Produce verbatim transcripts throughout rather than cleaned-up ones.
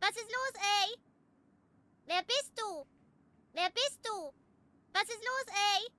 Was ist los, ey? Wer bist du? Wer bist du? Was ist los, ey?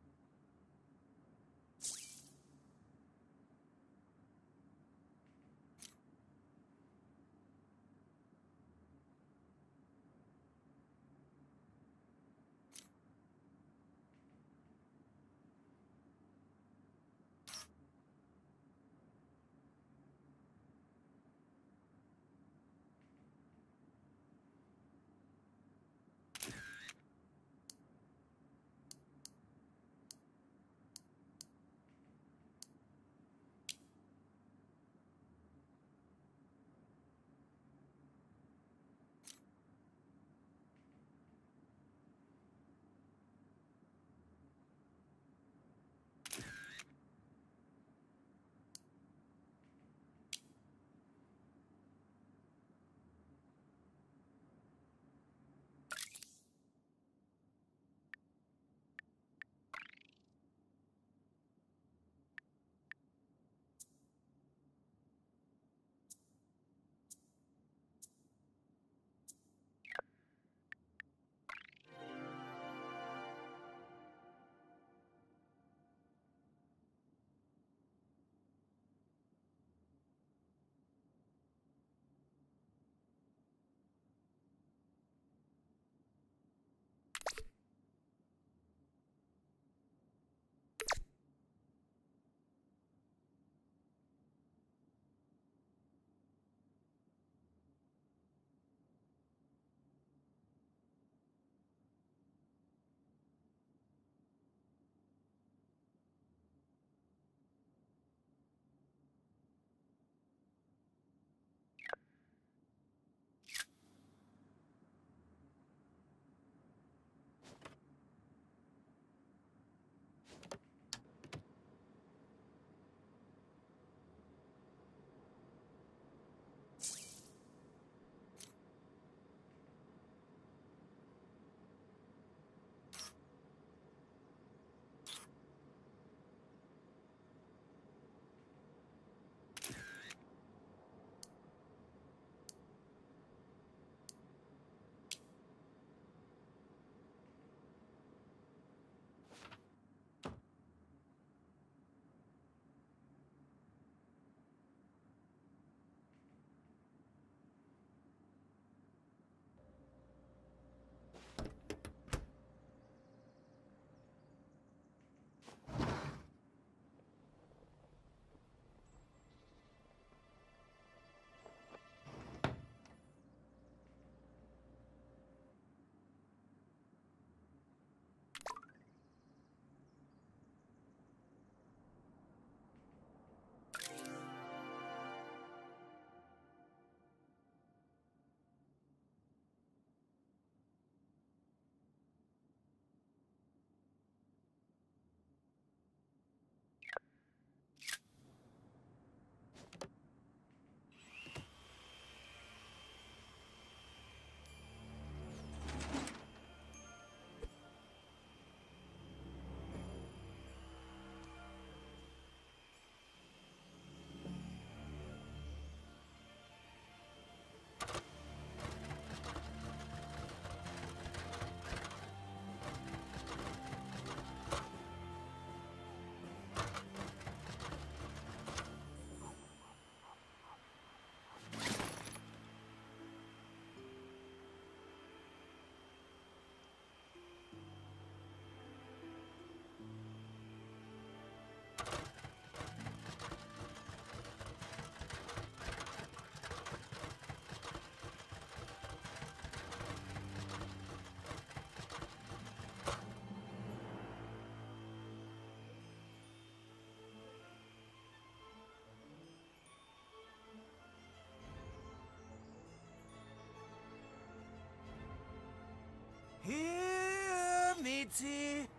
Hier, Mizi!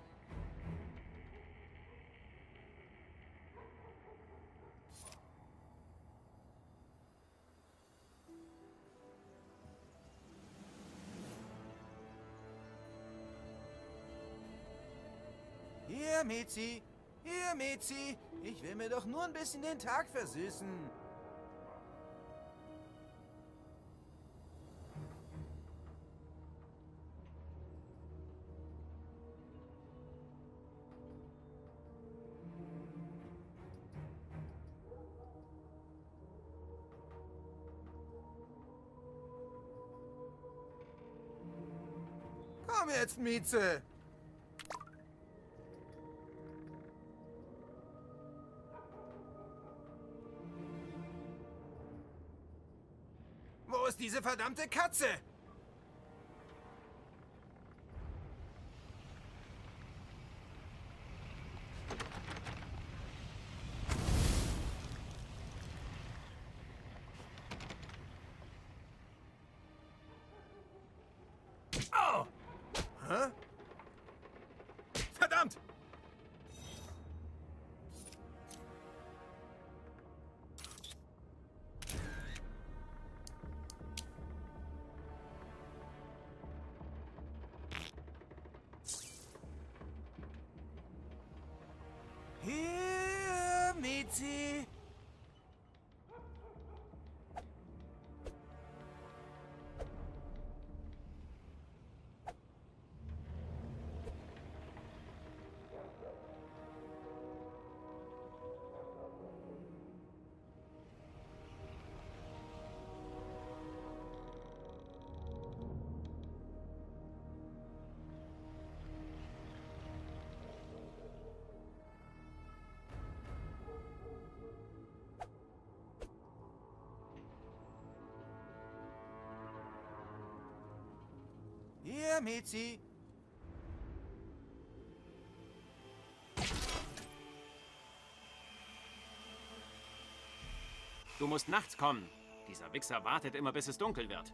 Hier, Mizi! Hier, Mizi! Ich will mir doch nur ein bisschen den Tag versüßen. Komm jetzt, Mieze. Wo ist diese verdammte Katze? Oh! Hä? Verdammt! Hier, Miezi. Hier, Miezi. Du musst nachts kommen. Dieser Wichser wartet immer, bis es dunkel wird.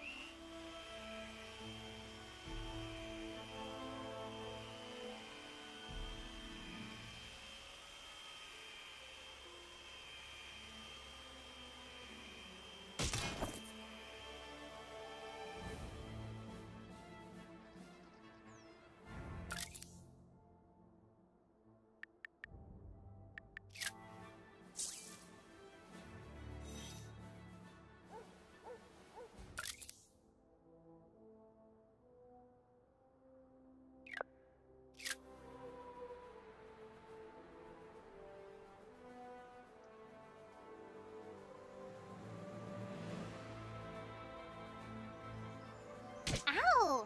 Au!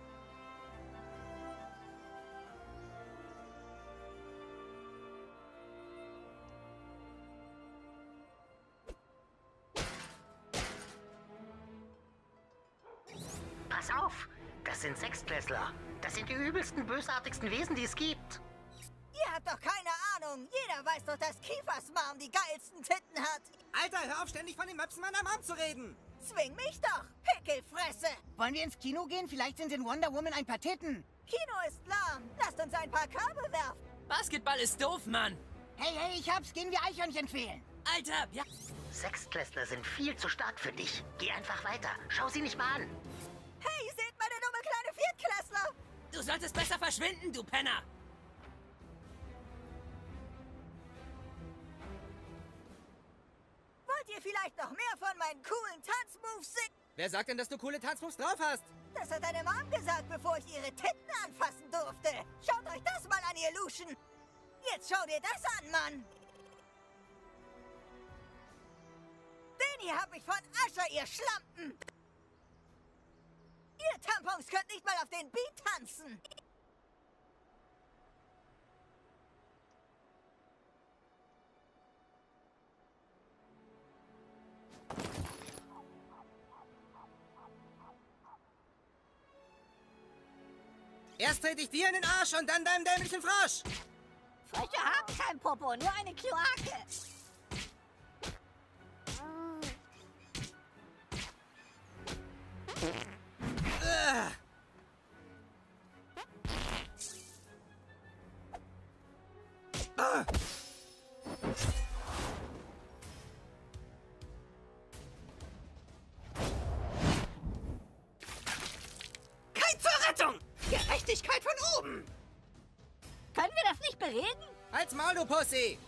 Pass auf! Das sind Sechstklässler. Das sind die übelsten, bösartigsten Wesen, die es gibt. Ihr habt doch keine Ahnung. Jeder weiß doch, dass Kiefers Mom die geilsten Titten hat. Alter, hör auf, ständig von den Möpsen meiner Mom zu reden! Zwing mich doch, Pickelfresse. Wollen wir ins Kino gehen? Vielleicht sind in Wonder Woman ein paar Titten. Kino ist lahm. Lasst uns ein paar Körbe werfen. Basketball ist doof, Mann. Hey, hey, ich hab's. Gehen wir Eichhörnchen fehlen. Alter, ja. Sechstklässler sind viel zu stark für dich. Geh einfach weiter. Schau sie nicht mal an. Hey, seht meine dumme kleine Viertklässler. Du solltest besser verschwinden, du Penner. Wollt ihr vielleicht noch mehr von meinen coolen Tanzmoves sehen? Wer sagt denn, dass du coole Tanzmoves drauf hast? Das hat deine Mom gesagt, bevor ich ihre Titten anfassen durfte. Schaut euch das mal an, ihr Luschen. Jetzt schau dir das an, Mann. Den hier hab ich von Ascher, ihr Schlampen. Ihr Tampons könnt nicht mal auf den Beat tanzen. Erst trete ich dir in den Arsch und dann deinem dämlichen Frosch! Frösche haben kein Popo, nur eine Kloake. Ugh. Ah. Kein zur Rettung! Gerechtigkeit von oben! Können wir das nicht bereden? Halt's Maul, du Pussy!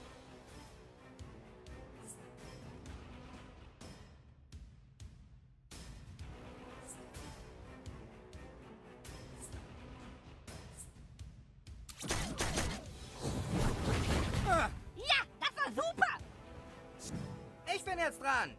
Ja, das war super. Ich bin jetzt dran!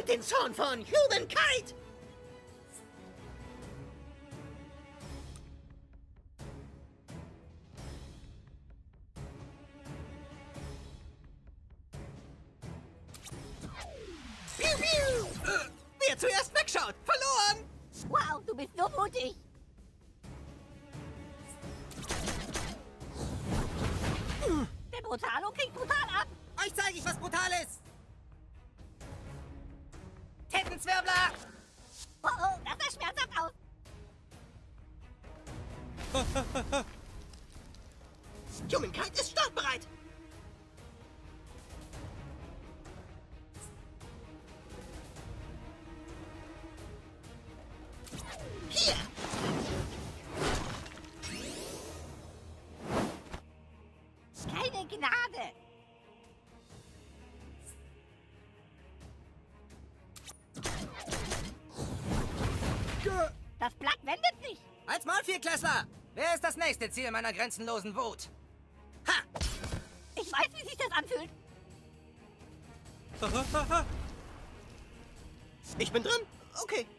und den Zorn von Humankind! Piu, piu. Äh, wer zuerst wegschaut, verloren! Wow, du bist so mutig. Der Brutalo kriegt brutal ab. Euch zeige ich, was brutal ist! Tettenzwirbler! Oh, oh, das sah schmerzhaft aus. Humankind ist startbereit! Hier! Keine Gnade. Das Blatt wendet sich. Als Maul, Vierklässler! Wer ist das nächste Ziel meiner grenzenlosen Wut? Ha! Ich weiß, wie sich das anfühlt. Ich bin drin? Okay.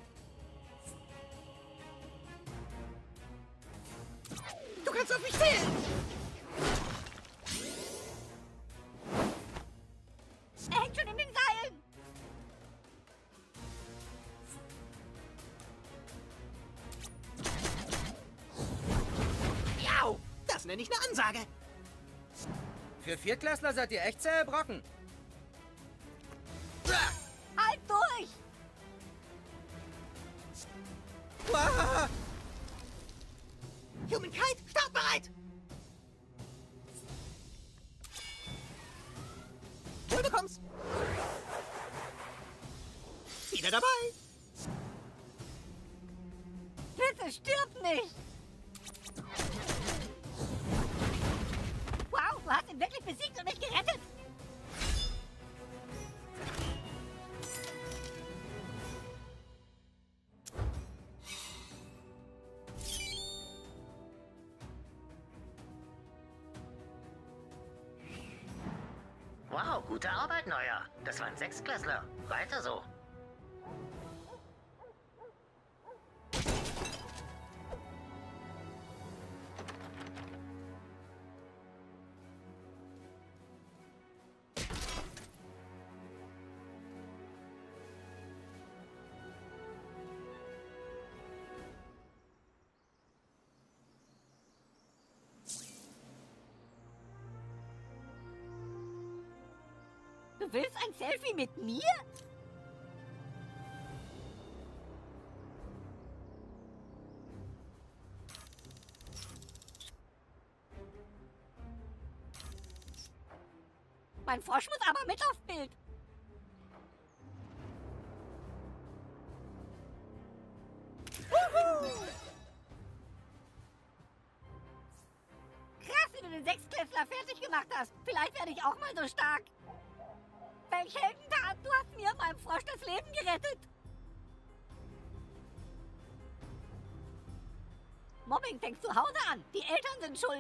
Du kannst auf mich zählen! Er hängt schon in den Seilen. Jau! Das nenne ich eine Ansage. Für Viertklässler seid ihr echt zähe Brocken. Halt durch. Uah! Humankind, startbereit! Wohl bekommst. Wieder dabei. Bitte stirb nicht. Wow, du hast ihn wirklich besiegt und mich gerettet. Wow, gute Arbeit, Neuer. Das war ein Sechstklässler. Weiter so. Du willst ein Selfie mit mir? Mein Frosch muss aber mit aufs Bild. Krass, wie du den Sechsklässler fertig gemacht hast. Vielleicht werde ich auch mal so stark. Welch Heldentat! Du hast mir und meinem Frosch das Leben gerettet! Mobbing fängt zu Hause an. Die Eltern sind schuld.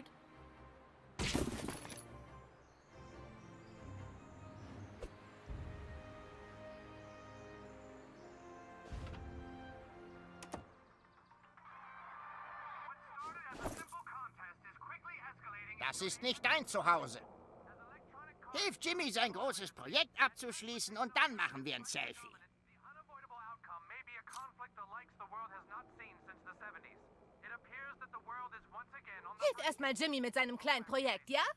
Das ist nicht dein Zuhause. Hilf Jimmy, sein großes Projekt abzuschließen und dann machen wir ein Selfie. Hilf erstmal Jimmy mit seinem kleinen Projekt, ja?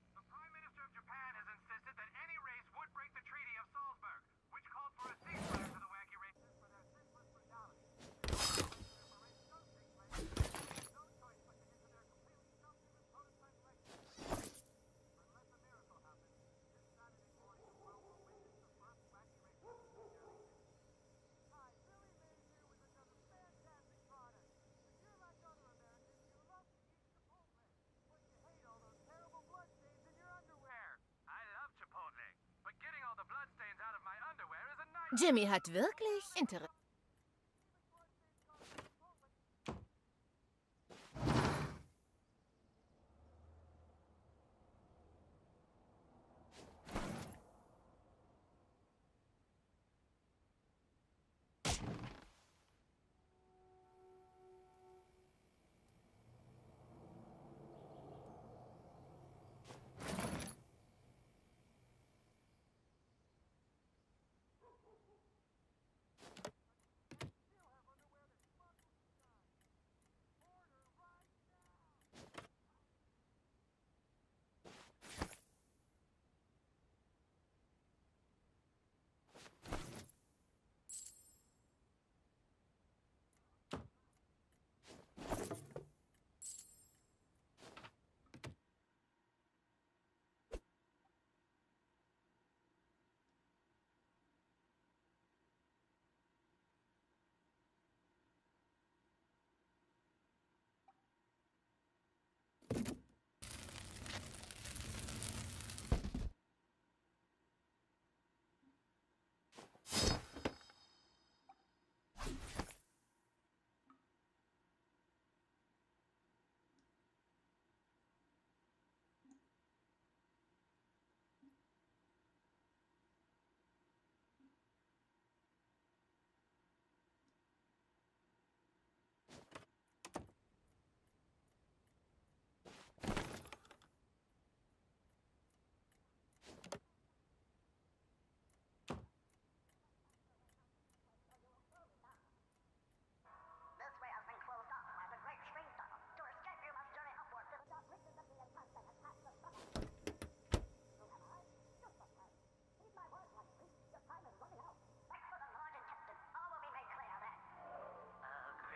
Jimmy hat wirklich Interesse.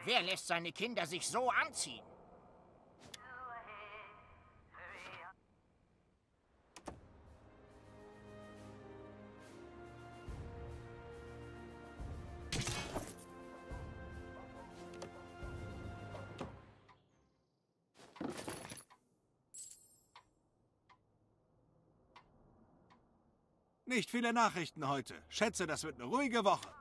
Wer lässt seine Kinder sich so anziehen? Nicht viele Nachrichten heute. Schätze, das wird eine ruhige Woche.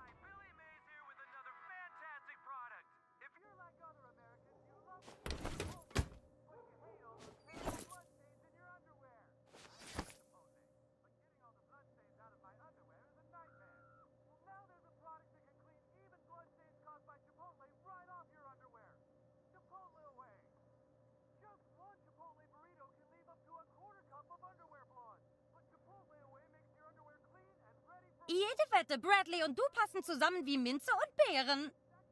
Jede Wette, Bradley und du passen zusammen wie Minze und Beeren.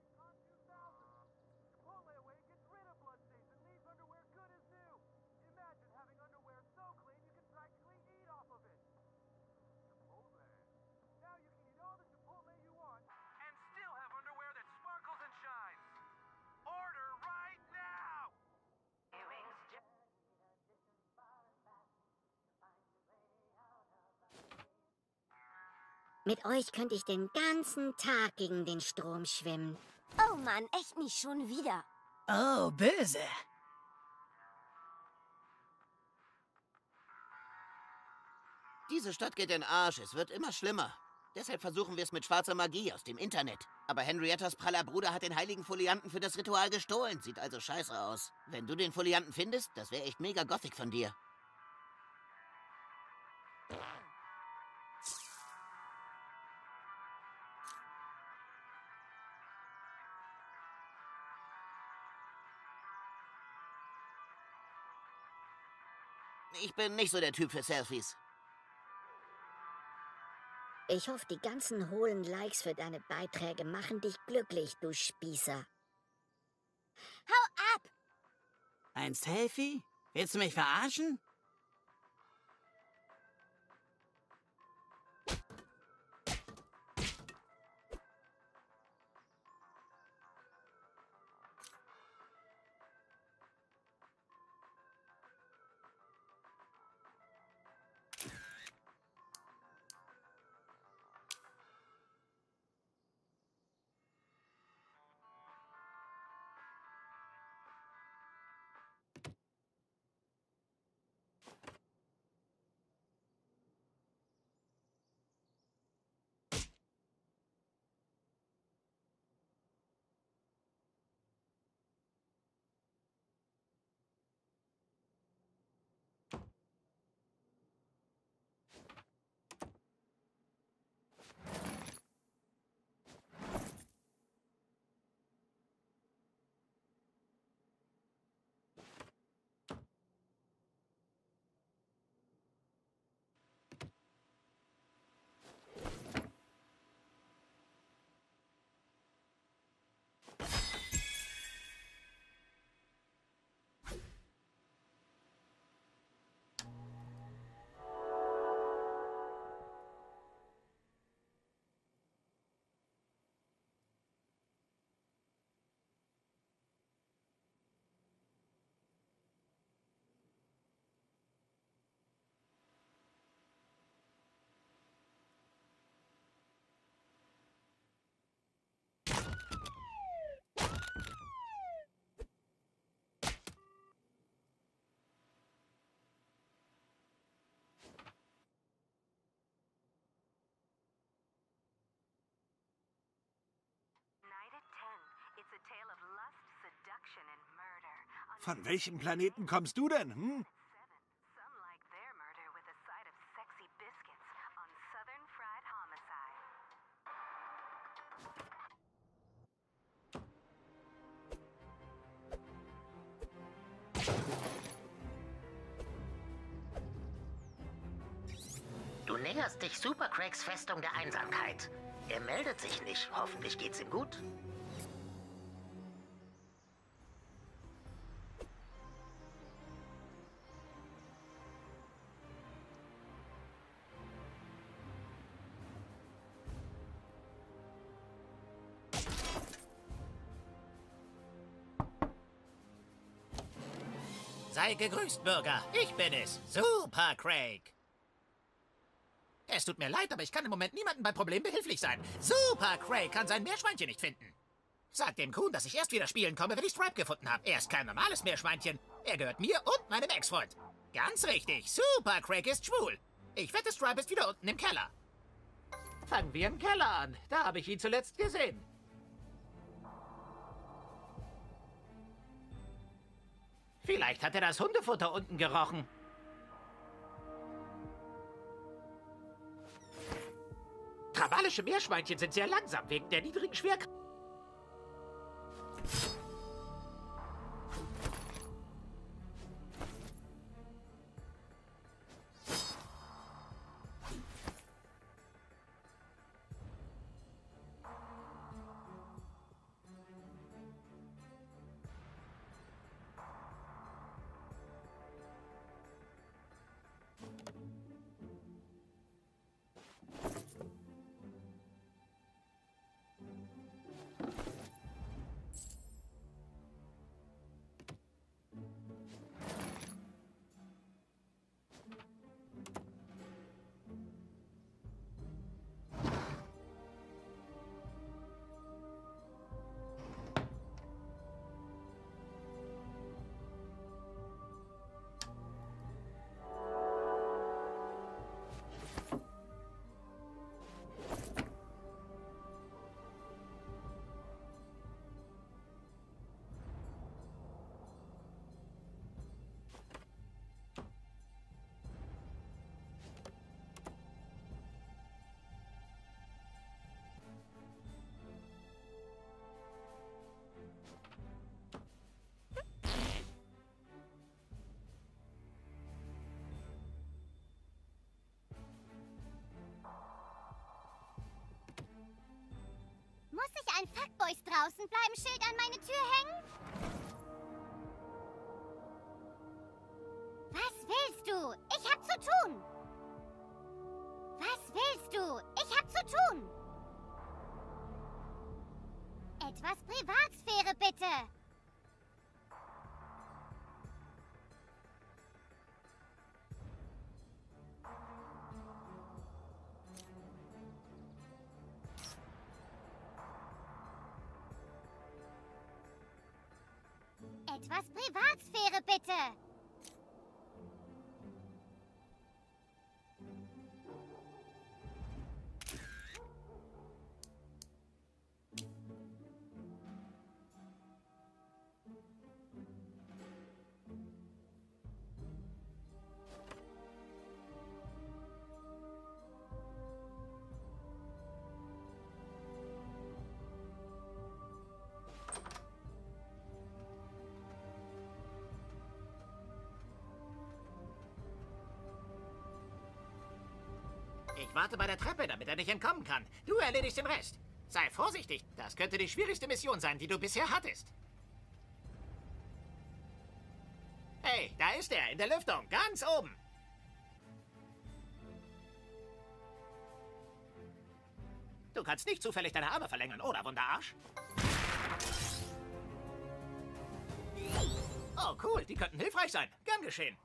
Mit euch könnte ich den ganzen Tag gegen den Strom schwimmen. Oh Mann, echt nicht schon wieder. Oh, böse. Diese Stadt geht in den Arsch. Es wird immer schlimmer. Deshalb versuchen wir es mit schwarzer Magie aus dem Internet. Aber Henriettas praller Bruder hat den heiligen Folianten für das Ritual gestohlen. Sieht also scheiße aus. Wenn du den Folianten findest, das wäre echt mega gothic von dir. Ich bin nicht so der Typ für Selfies. Ich hoffe, die ganzen hohlen Likes für deine Beiträge machen dich glücklich, du Spießer. Hau ab! Ein Selfie? Willst du mich verarschen? Von welchem Planeten kommst du denn, hm? Du näherst dich Super Craigs Festung der Einsamkeit. Er meldet sich nicht. Hoffentlich geht's ihm gut. Sei gegrüßt, Bürger. Ich bin es. Super Craig. Es tut mir leid, aber ich kann im Moment niemandem beim Problem behilflich sein. Super Craig kann sein Meerschweinchen nicht finden. Sag dem Kuhn, dass ich erst wieder spielen komme, wenn ich Stripe gefunden habe. Er ist kein normales Meerschweinchen. Er gehört mir und meinem Ex-Freund. Ganz richtig. Super Craig ist schwul. Ich wette, Stripe ist wieder unten im Keller. Fangen wir im Keller an. Da habe ich ihn zuletzt gesehen. Vielleicht hat er das Hundefutter unten gerochen. Travalische Meerschweinchen sind sehr langsam wegen der niedrigen Schwerkraft. Muss ich ein Fuckboys draußen bleiben Schild an meine Tür hängen? Was willst du? Ich hab zu tun. Was willst du? Ich hab zu tun. Etwas Privatsphäre, bitte. Etwas Privatsphäre, bitte. Ich warte bei der Treppe, damit er nicht entkommen kann. Du erledigst den Rest. Sei vorsichtig. Das könnte die schwierigste Mission sein, die du bisher hattest. Hey, da ist er, in der Lüftung, ganz oben. Du kannst nicht zufällig deine Arme verlängern, oder, Wunderarsch? Oh, cool, die könnten hilfreich sein. Gern geschehen.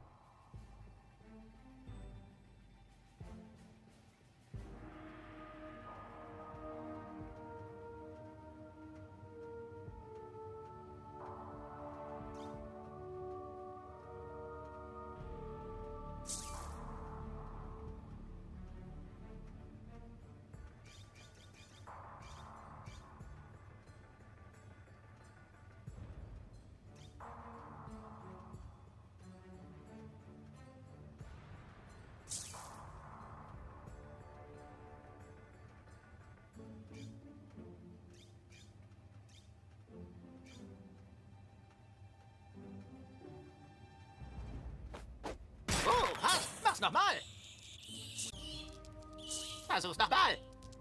Nochmal! Versuch's nochmal!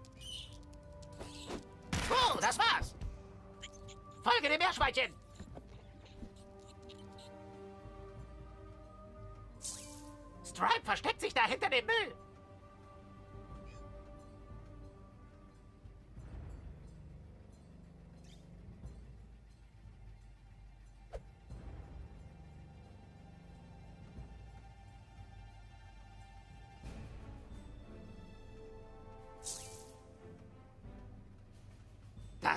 Oh, das war's! Folge dem Meerschweinchen! Stripe versteckt sich da hinter dem Müll!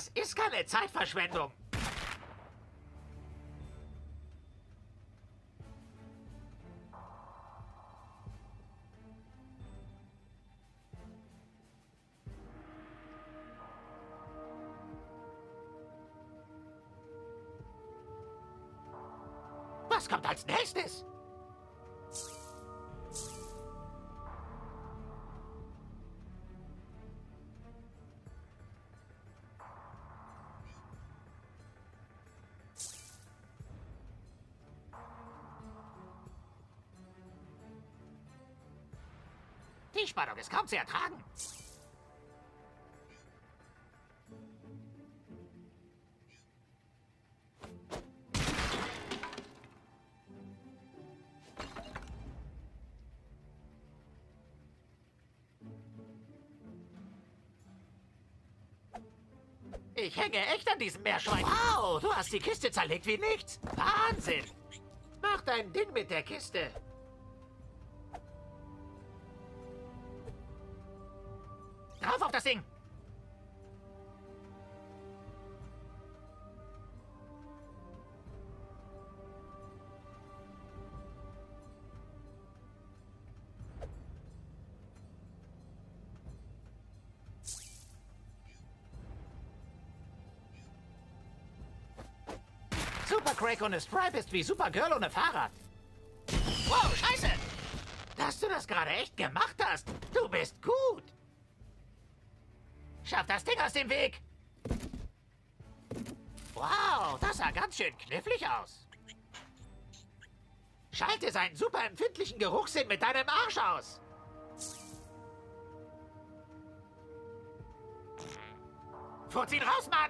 Das ist keine Zeitverschwendung. Was kommt als nächstes? Die Spannung ist kaum zu ertragen. Ich hänge echt an diesem Meerschwein. Wow, du hast die Kiste zerlegt wie nichts. Wahnsinn. Mach dein Ding mit der Kiste. Drauf auf das Ding. Super Craig ohne Stripe ist wie Supergirl ohne Fahrrad. Wow, scheiße! Dass du das gerade echt gemacht hast. Du bist gut. Schaff das Ding aus dem Weg. Wow, das sah ganz schön knifflig aus. Schalte seinen super empfindlichen Geruchssinn mit deinem Arsch aus. Furz ihn raus, Mann!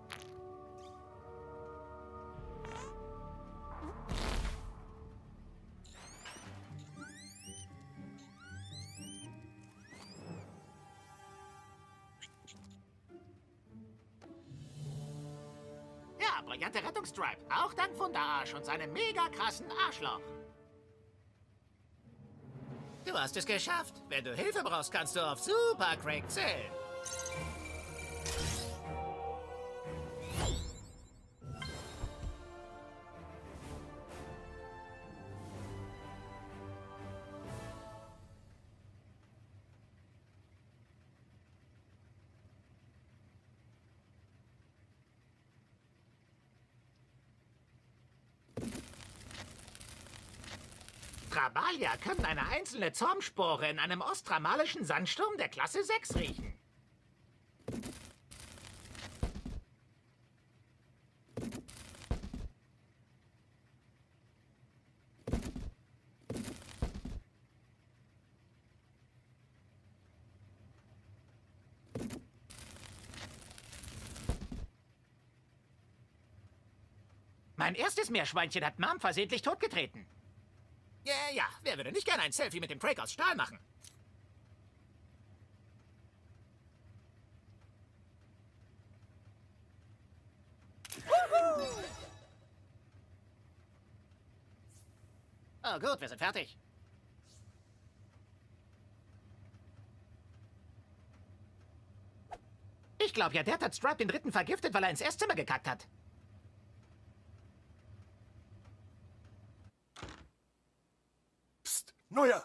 Ja, brillante Rettungsstripe. Auch dank Wunderarsch und seinem mega krassen Arschloch. Du hast es geschafft. Wenn du Hilfe brauchst, kannst du auf Super Craig zählen. Trabalia können eine einzelne Zornspore in einem osttramalischen Sandsturm der Klasse sechs riechen. Mein erstes Meerschweinchen hat Mom versehentlich totgetreten. Ja, ja, wer würde nicht gerne ein Selfie mit dem Craig aus Stahl machen? Wuhu! Oh gut, wir sind fertig. Ich glaube ja, Dad hat Stripe den Dritten vergiftet, weil er ins Esszimmer gekackt hat. Neuer!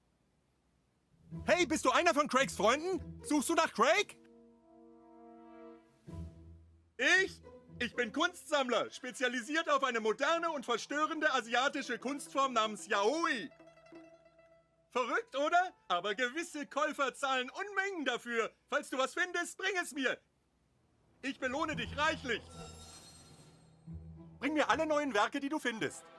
Hey, bist du einer von Craigs Freunden? Suchst du nach Craig? Ich? Ich bin Kunstsammler, spezialisiert auf eine moderne und verstörende asiatische Kunstform namens Yaoi. Verrückt, oder? Aber gewisse Käufer zahlen Unmengen dafür. Falls du was findest, bring es mir. Ich belohne dich reichlich. Bring mir alle neuen Werke, die du findest.